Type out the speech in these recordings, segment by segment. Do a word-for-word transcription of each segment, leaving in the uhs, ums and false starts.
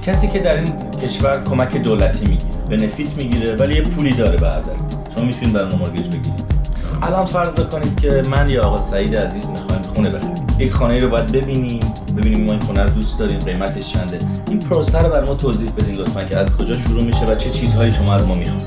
کسی که در این کشور کمک دولتی میگیره، بنفیت میگیره ولی یه پولی داره برداره. شما میتونید برای مورگیج بگیرید. الان فرض بکنید که من یا آقا سعید عزیز میخوایم خونه بخریم. یک خانه رو باید ببینیم، ببینیم ما این خونه رو دوست داریم، قیمتش چنده. این پروسه رو برام توضیح بدین لطفاً که از کجا شروع میشه و چه چیزهایی شما از ما میخواید.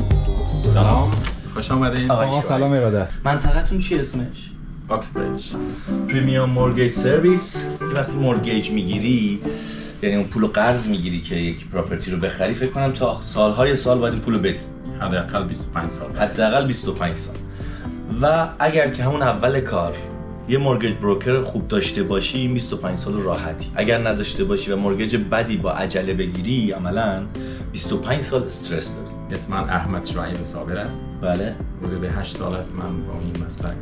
سلام، خوش آمدید. آقا سلام ارادت. منطقتون چی اسمش؟ باکسبریج. پریمیوم مورگیج سرویس. وقتی مورگیج میگیری یعنی اون پولو قرض میگیری که یک پراپرتی رو بخری، فکر کنم تا سالهای سال باید این پولو بدی. حداقل بیست و پنج سال. حداقل بیست و پنج سال. و اگر که همون اول کار یه مورگیج بروکر خوب داشته باشی، این بیست و پنج سال راحتی. اگر نداشته باشی و مورگیج بدی با عجله بگیری، عملاً بیست و پنج سال استرس داری. اسم من احمد شعیب صابر است. بله. حدود هشت سال است من با این مسلک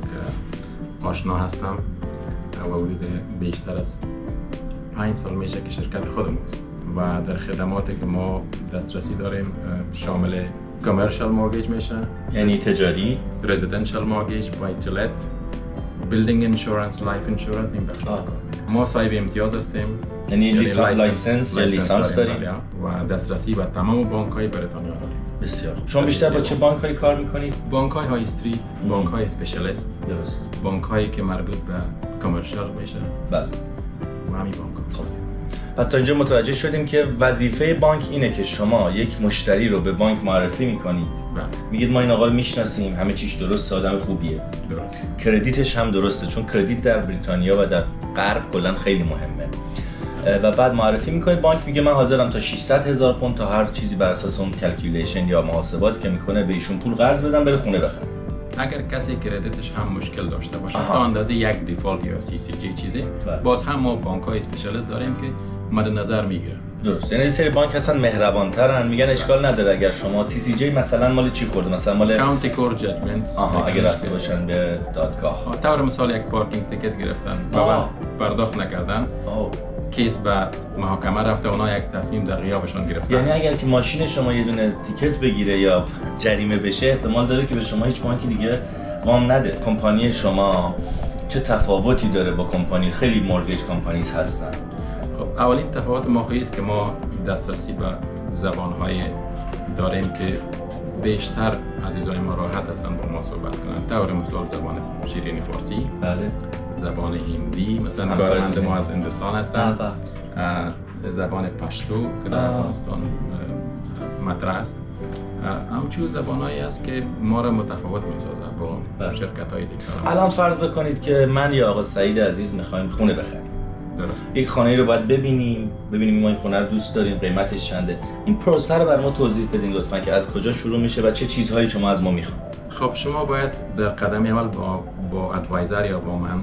آشنا هستم و حدود بیشتر از پنج سال میشه که شرکت خودمون است و در خدماتی که ما دسترسی داریم شامل کامرشال مورگیج میشه، یعنی تجاری، رزیدنشال مورگیج، بای تو لت، بیلدینگ انشورنس، لایف انشورنس، این بخش ما صاحب امتیاز هستیم. یعنی لایسنس یا لیسانس داریم و دسترسی به تمام بانک‌های بریتانیا داریم. بسیار. شما بیشتر با چه بانک‌هایی کار می‌کنید؟ بانک‌های های استریت، بانک‌های اسپشیالیست، درست. بانک‌هایی که مربوط به کامرشال میشه. بله. و همین بانک‌ها. خب. پس تا اینجا متوجه شدیم که وظیفه بانک اینه که شما یک مشتری رو به بانک معرفی می‌کنید. بله. میگید ما این آقا رو میشناسیم، همه چیش درسته، آدم خوبیه. درست. کردیتش هم درسته، چون کردیت در بریتانیا و در غرب کلا خیلی مهمه. و بعد معرفی میکنه، بانک میگه من حاضرم تا ششصد هزار پوند تا هر چیزی بر اساس اون کلکیولیشن یا محاسبات که میکنه به ایشون پول قرض بدم بره خونه بخره. اگر کسی کردیتش هم مشکل داشته باشه تا اندازه یک دیفالت یا سی سی جی چیزی، بله. باز هم ما بانک‌های اسپشیالیست داریم که مد نظر میگیرن. درست. یعنی سری بانک هستن مهربان‌ترن، میگن اشکال نداره اگر شما سی سی جی مثلا مال چی خورده، مثلا مال کانتی کور ججمنت، آها اگر رفته باشن به دادگاه، طور مثال یک پارکینگ تیکت گرفتن و وقت پرداخت نکردن، آه. کیس به محاکمه رفته، اونا یک تصمیم در غیابشون گرفتن. یعنی اگر که ماشین شما یه دونه تیکت بگیره یا جریمه بشه، احتمال داره که به شما هیچ بانکی دیگه وام نده. کمپانی شما چه تفاوتی داره با کمپانی خیلی مورگیج کمپانیز هستن؟ خب اولین تفاوت ما است که ما دسترسی به زبان‌های داریم که بیشتر عزیزای ما راحت هستن با ما صحبت کنن. طور مثال زبان شیرین فارسی، بله. زبان هندی، مثلا کارمند ما از هندوستان هستن، زبان پشتو که در افغانستان مطرح است. همچون زبانایی است که ما را متفاوت می‌سازه با شرکت‌های دیگه. الان فرض بکنید که من یا آقا سعید عزیز می‌خوایم خونه بخریم. درست. یک خانه رو باید ببینیم، ببینیم ما این خونه رو دوست داریم، قیمتش چنده. این پروسه رو برام توضیح بدین لطفاً که از کجا شروع میشه و چه چیزهایی شما از ما می‌خواید. خب شما باید در قدم اول با با ادوایزر یا با من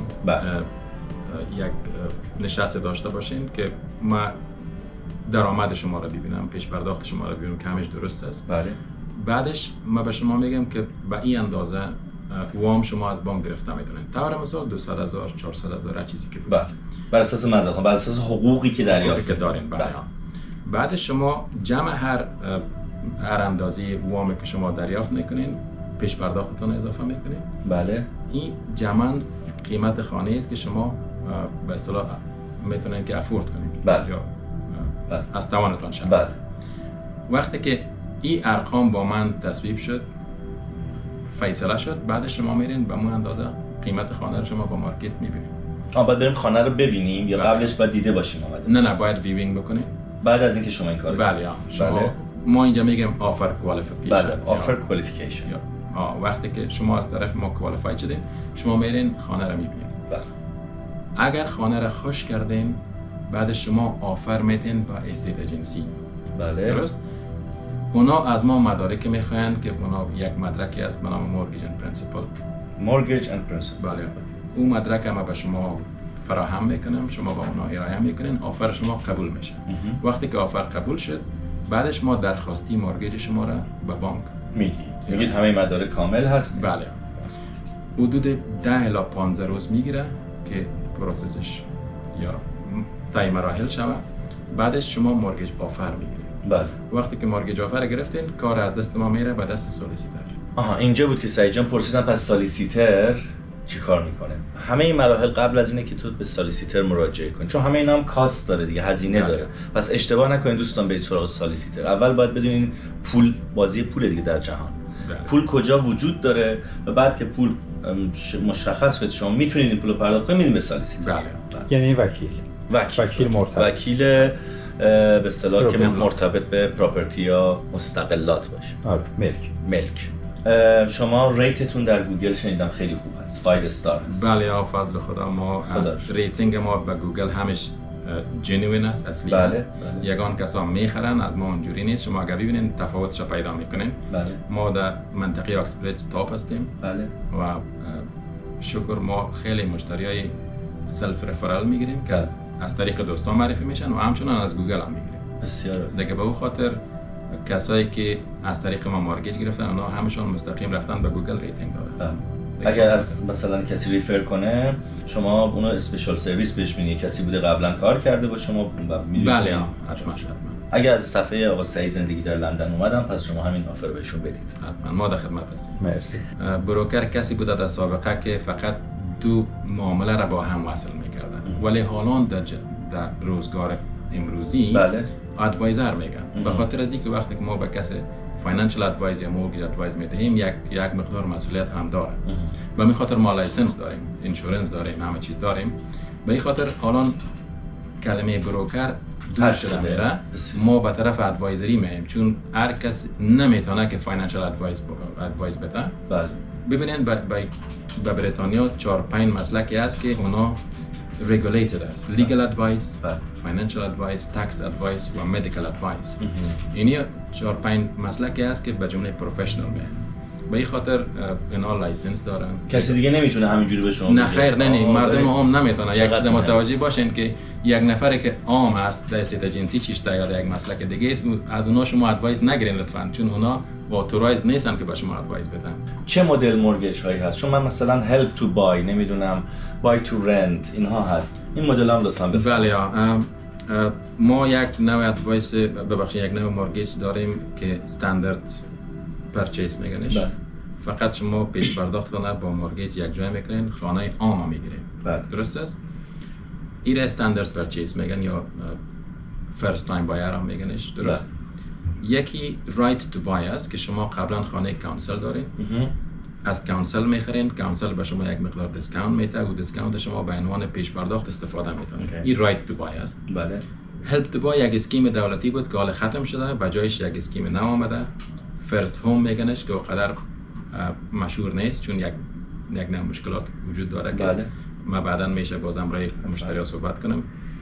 یک نشست داشته باشین که ما درآمد شما رو ببینم، پیش پرداخت شما رو ببینم که همش درست است. بله. بعدش ما به شما میگم که به این اندازه وام شما از بانک گرفته میتونید. طور مثال دویست هزار، چهارصد هزار هر چیزی که بله. بر اساس مزاج، بر اساس حقوقی که دریافت که دارین. بله. بعد شما جمع هر هر اندازه وامی که شما دریافت میکنین پیش پرداختتون اضافه میکنین. بله. این جمع قیمت خانه است که شما به اصطلاح میتونین که افورد کنین. بله. یا بله. از توانتون شد. بله. وقتی که این ارقام با من تصویب شد، فیصله شد، بعد شما میرین به اون اندازه قیمت خانه رو شما با مارکت میبینید. آه باید بریم خانه رو ببینیم یا قبلش باید دیده باشیم اومده؟ نه نه باید ویوینگ بکنید. بعد از اینکه شما این کارو بله یا شما بله. ما اینجا میگم آفر کوالیفیکیشن. بله آفر کوالیفیکیشن. آه وقتی که شما از طرف ما کوالیفای شدین، شما میرین خانه رو میبینید. بله. اگر خانه رو خوش کردین، بعد شما آفر میتین با استیت ایجنسی. بله. درست؟ اونا از ما مدارک میخواین که اونا یک مدرکی است به نام مورگیج اند پرینسیپل. مورگیج اند پرینسیپل. بله. اون مدرک ما به شما فراهم میکنم، شما با اونا ارائه میکنین، آفر شما قبول میشه. وقتی که آفر قبول شد، بعدش ما درخواستی مورگیج شما را به بانک میدید. میگید همه مدارک کامل هست؟ بله. حدود ده الی پانزده روز میگیره که پروسسش یا طی مراحل شود. بعدش شما مورگیج آفر میگیرید. بله. وقتی که مورگیج آفر گرفتین، کار از دست ما میره به دست سولیسیتر. آها اینجا بود که سعید جان پرسیدن پس سالیسیتر چی کار میکنه. همه این مراحل قبل از اینه که تو به سالیسیتر مراجعه کنی، چون همه اینا هم کاست داره دیگه، هزینه بله. داره. پس اشتباه نکنید دوستان برید سراغ سالیسیتر. اول باید بدونین پول بازی پول دیگه در جهان. بله. پول کجا وجود داره و بعد که پول مشخص شد شما میتونید این پول رو پرداخت کنید، میرین به سالیسیتر. بله. بله. یعنی وکیل. وکیل, وکیل مرتبط. وکیل به اصطلاح که مرتبط به پراپرتی یا مستقلات باشه. آره، ملک. ملک. شما ریتتون در گوگل شنیدم خیلی خوب هست، پنج استار هست. بله، یا فضل خدا ما ریتینگ ما به گوگل همش جنوین است، اصلی بله، است. بله. یگان کسا میخرن، از ما اونجوری نیست. شما اگر ببینین تفاوتش پیدا میکنین. بله. ما در منطقه اکسبریج تاپ هستیم. بله. و شکر ما خیلی مشتریای سلف رفرال میگیریم که از از طریق دوستان معرفی میشن و همچنان از گوگل هم میگیریم. بسیار دیگه به اون خاطر کسایی که از طریق ما مارکت گرفتن اونا همشون مستقیم رفتن به گوگل ریتینگ دادن. اگر از مثلا کسی ریفر کنه شما اونو اسپیشال سرویس بهش میدین، کسی بوده قبلا کار کرده با شما میدونید. بله حتما حتما. اگر از صفحه آقا سعید زندگی در لندن اومدن پس شما همین آفر بهشون بدید. حتما ما در خدمت هستیم. مرسی. بروکر کسی بوده در سابقه که فقط دو معامله را با هم وصل میکردن، ولی حالا در, ج... در روزگار امروزی بله ادوایزر میگن. به خاطر از اینکه وقتی که ما به کسی فاینانشال ادوایز یا مورگیج ادوایز میدهیم یک یک مقدار مسئولیت هم داره. به این خاطر ما لایسنس داریم، اینشورنس داریم، همه چیز داریم. به این خاطر الان کلمه بروکر دور شده میره، ما به طرف ادوایزری میایم، چون هر کس نمیتونه که فاینانشال ادوایز ادوایز بده. بله. ببینید به بریتانیا چهار پنج مسلکی هست که اونا regulated است. legal advice، financial advice، tax advice و medical advice. اینی چهار پنج مسلکی است که به جمله پروفشنال میاد. به این خاطر اینا لایسنس دارن. کسی دیگه نمیتونه همینجوری به شما نه خیر، نه نه مردم عام نمیتونه. یک چیز متوجه باشین که یک نفری که عام است در سیت جنسی چیشته یا یک مسلک دیگه است، از اونا شما ادوایس نگیرین لطفاً، چون اونا اتورایز نیستن که به شما ادوایس بدن. چه مدل مورگیج هایی هست؟ چون من مثلا help to buy نمیدونم، buy to rent اینها هست. این مدل هم لطفاً بفرمایید. بله، ما یک نوع ادوایس ببخشید یک نوع مورگیج داریم که استاندارد پرچیس میگنش. بله. فقط شما پیش پرداخت کنه با مورگیج یک جای میکنین، خانه عام میگیرین. بله. درست است؟ این استاندارد پرچیس میگن یا فرست تایم بایر هم میگنش. درست؟ بله. یکی رایت تو بای است که شما قبلا خانه کانسل دارین، از کانسل میخرین، کانسل به شما یک مقدار دیسکاونت میده و دیسکاونت شما به عنوان پیش پرداخت استفاده میتونید. okay. این رایت تو بای است. بله. هلپ تو بای یک اسکیم دولتی بود که حالا ختم شده، به جایش یک اسکیم نو آمده، فرست هوم میگنش که اونقدر مشهور نیست چون یک یک نوع مشکلات وجود داره. بله. که ما بعداً میشه بازم برای مشتری صحبت کنم.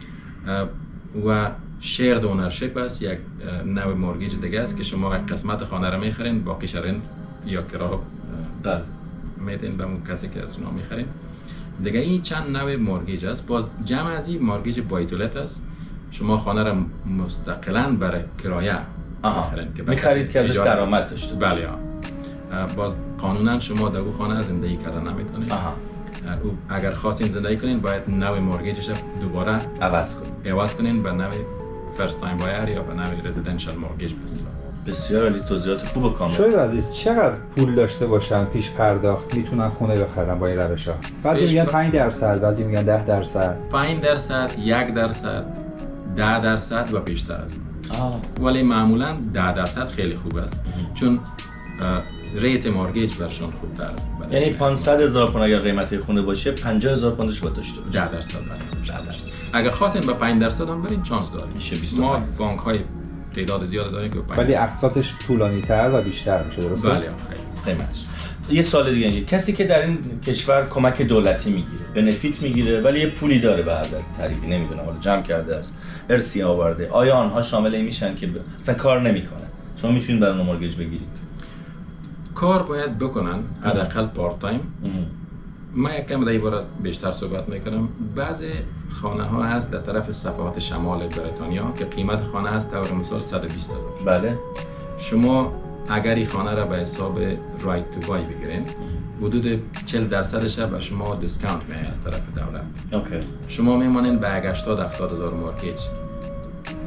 و شیرد اونرشیپ است، یک نوع مورگیج دیگه است که شما یک قسمت خانه را میخرین، باقی شرین یا کرا میدین به اون کسی که از شما میخرین. دیگه این چند نوع مورگیج است. باز جمع از این مورگیج بایتولت است، شما خانه را مستقلاً برای کرایه میخرین که میخرید که ازش درآمد داشته باشه. بله. باز قانونا شما در اون خانه زندگی کردن نمیتونید. او اگر خواستین زندگی کنین باید نوع مورگیجش دوباره عوض کنین. عوض کنین به نوع فرست تایم بایر یا به نوع رزیدنشال مورگیج بسیار. بسیار عالی، توضیحات خوب و کامل. شاید عزیز چقدر پول داشته باشن پیش پرداخت میتونن خونه بخرن با این روش‌ها؟ بعضی میگن پنج درصد، بعضی میگن ده درصد. پنج درصد، یک درصد، ده درصد و بیشتر از اون. ولی معمولا ده درصد خیلی خوب است. چون ریت مورگیج برشون خوب تر. یعنی پانصد هزار پوند اگر قیمت خونه باشه پنجاه هزار پوندش باید داشته باشه. ده درصد ده درصد. اگر خواستین به پنج درصد هم برین چانس دارین. میشه بیست و پنج. ما بانک های تعداد زیاد داریم که ولی اقساطش طولانی تر و بیشتر میشه، درسته؟ بله قیمتش. یه سوال دیگه اینه، کسی که در این کشور کمک دولتی میگیره، بنفیت میگیره ولی یه پولی داره به هر طریقی نمیدونم حالا جمع کرده است، ارثی آورده، آیا آنها شامل این میشن که مثلا کار نمیکنن؟ شما میتونید برای اونها مورگیج بگیرید؟ کار باید بکنن حداقل پارت تایم. من یک کم در این باره بیشتر صحبت میکنم. بعضی خانه ها هست در طرف صفحات شمال بریتانیا که قیمت خانه هست طور مثال صد و بیست هزار. بله. شما اگر این خانه را به حساب رایت تو بای بگیرین، حدود چهل درصدش به شما دیسکاونت میاد از طرف دولت. اوکی. شما میمانین به هشتاد هفتاد هزار مورگیج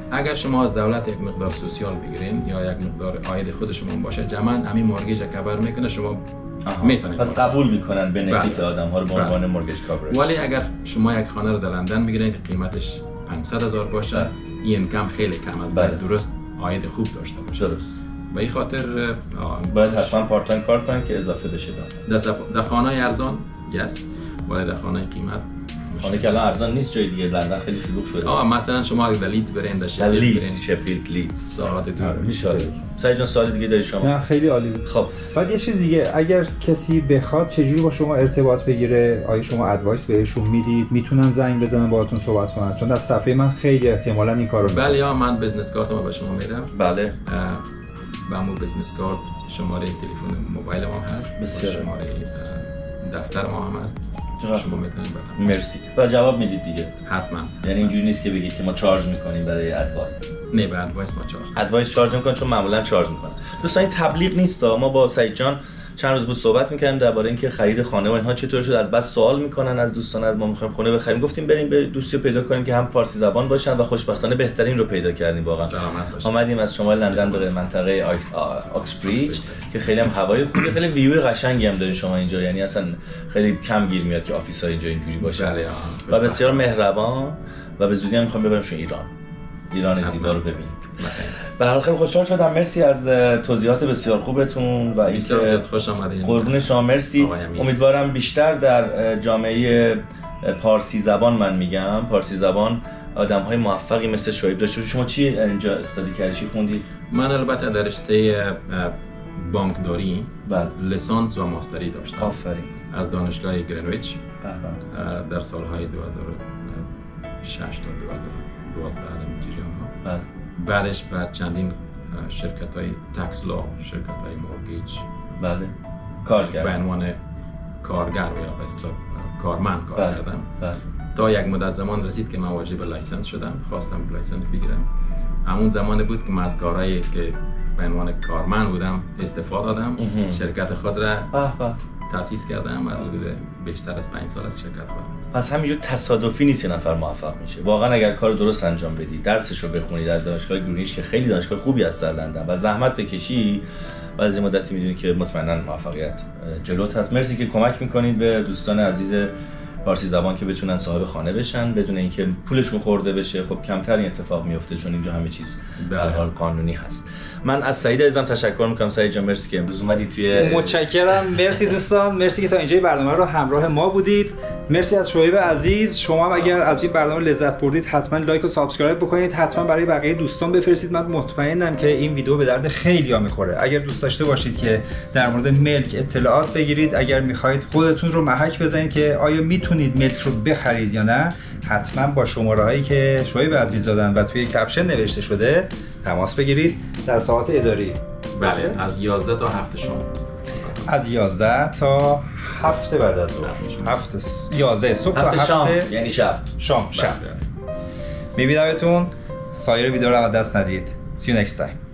اگر شما از دولت یک مقدار سوسیال بگیرین یا یک مقدار عاید خود شما باشه، جمعاً همین مورگیج کاور میکنه، شما میتونید پس قبول میکنن بنفیت آدم ها رو به عنوان مورگیج کاورج. ولی اگر شما یک خانه رو در لندن بگیرین که قیمتش پانصد هزار باشه، بله. این انکم خیلی کم است، بله. درست عاید خوب داشته باشه. درست. به این خاطر باید حتما پارت تایم کار کنن که اضافه بشه در خانه ارزان یس، ولی در خانه قیمت خانه که الان ارزان نیست، جای دیگه لندن خیلی شلوغ شده. آه مثلا شما اگه لیدز برین در شفیلد لیدز شفیلد لیدز ساعت دور میشه. سعید جان سوال دیگه داری شما؟ نه خیلی عالی. خب بعد یه چیز دیگه، اگر کسی بخواد چجوری با شما ارتباط بگیره؟ آیا شما ادوایس بهشون میدید؟ میتونن زنگ بزنن باهاتون صحبت کنن؟ چون در صفحه من خیلی احتمالاً این کارو میکنن. بله، یا من بزنس کارتمو به شما میدم. بله. با مو بزنس کارت شماره تلفن موبایل ما هست، بسیار شماره دفتر ما هم هست. شما میتونید بدم. مرسی. و جواب میدید دیگه؟ حتما. یعنی اینجوری نیست که بگید که ما چارج میکنیم برای ادوایس. نه، به ادوایس ما چارج. ادوایس چارج نمیکنن چون معمولا چارج میکنن. دوستان این تبلیغ نیست. ما با سعید جان چند روز بود صحبت می‌کردیم درباره اینکه خرید خانه و اینها چطور شد. از بس سوال میکنن از دوستان، از ما می‌خوایم خونه بخریم. گفتیم بریم به دوستی رو پیدا کنیم که هم فارسی زبان باشن و خوشبختانه بهترین رو پیدا کردیم واقعا. اومدیم از شمال لندن به منطقه آکسبریج که خیلی هم هوای خوبه، خیلی ویو قشنگی هم دارین شما اینجا، یعنی اصلا خیلی کم گیر میاد که آفیس‌ها اینجا اینجوری باشه و بسیار مهربان و به زودی هم می‌خوام ببرمشون ایران. ایران زیبا رو ببینید. به هر حال خیلی خوشحال شدم. مرسی از توضیحات بسیار خوبتون و اینکه خوش آمدید. قربون شما مرسی. امیدوارم بیشتر در جامعه پارسی زبان، من میگم پارسی زبان، آدم‌های موفقی مثل شعیب داشته باشید. شما چی اینجا استادی کردی؟ چی خوندی؟ من البته در رشته بانکداری بله لیسانس و ماستری داشتم. آفرین. از دانشگاه گرینویچ در سالهای دو هزار و شش تا دو هزار و دوازده میگیرم. بله. بعدش بعد چندین شرکت های تکس لا، شرکت های مورگیج بله کار کردم. به عنوان کارگر و یا به اصطلاح کارمند کار بله. کردم. بله. تا یک مدت زمان رسید که من واجد به لایسنس شدم، خواستم لایسنس بگیرم. همون زمان بود که من از کارهایی که به عنوان کارمند بودم استفاده دادم. شرکت خود را تأسیس کردم و حدود بیشتر از پنج سال از شرکت خودم هستم. پس همینجور تصادفی نیست یه نفر موفق میشه. واقعا اگر کار درست انجام بدی، درسش رو بخونی در دانشگاه گرینویچ که خیلی دانشگاه خوبی هست در لندن و زحمت بکشی، بعد از این مدتی میدونی که مطمئنا موفقیت جلوت هست. مرسی که کمک میکنید به دوستان عزیز فارسی زبان که بتونن صاحب خانه بشن بدون اینکه پولشون خورده بشه. خب کمتر این اتفاق میفته چون اینجا همه چیز به هر حال قانونی هست. من از سعید عزیزم تشکر میکنم. سعید جان مرسی که امروز اومدی توی. متشکرم. مرسی دوستان، مرسی که تا اینجای برنامه رو همراه ما بودید. مرسی از شعیب عزیز. شما هم اگر از این برنامه لذت بردید حتما لایک و سابسکرایب بکنید، حتما برای بقیه دوستان بفرستید. من مطمئنم که این ویدیو به درد خیلی‌ها میخوره. اگر دوست داشته باشید که در مورد ملک اطلاعات بگیرید، اگر میخواهید خودتون رو محک بزنید که آیا میتونید ملک رو بخرید یا نه، حتما با شماره‌هایی که شعیب عزیز دادن و توی کپشن نوشته شده تماس بگیرید در ساعات اداری. بله، از یازده تا هفت شام. از یازده تا هفت بعد از ظهر. هفت یازده صبح تا هفت شام یعنی شب. شام شب. میبینمتون. سایر ویدیو رو از دست ندید. See you next time.